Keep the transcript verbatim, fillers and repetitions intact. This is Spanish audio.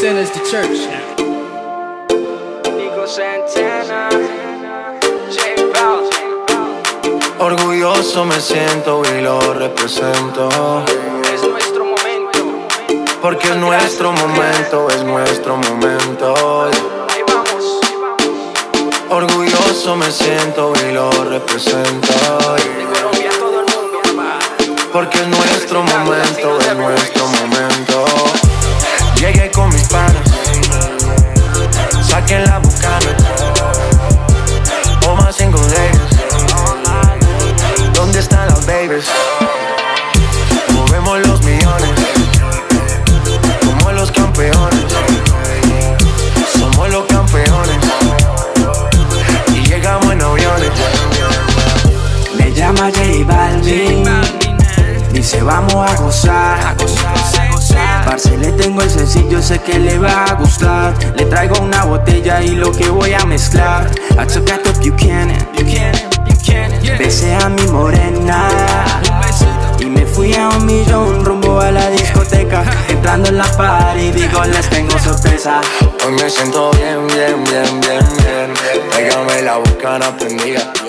Santana's the church. Nico Santana, J Balvin. Orgulloso me siento y lo represento. Es nuestro momento. Porque es nuestro momento, es nuestro momento. Ahí vamos. Orgulloso me siento y lo represento. De Colombia a todo el mundo, papá. Porque es nuestro momento, es nuestro momento. Llegué con mis panas, saquen la bucana, o más single ladies. ¿Dónde están las babies? Movemos los millones, como los campeones. Somos los campeones y llegamos en aviones. Me llama J Balvin, dice vamos a gozar. Parce, le tengo el sencillo, sé que le va a gustar. Le traigo una botella y lo que voy a mezclar. I took out the Buchanan, besé a mi morena y me fui a un millón rumbo a la discoteca. Entrando en la party digo les tengo sorpresa. Hoy me siento bien, bien, bien, bien, bien. Tráigame la bucana prendida.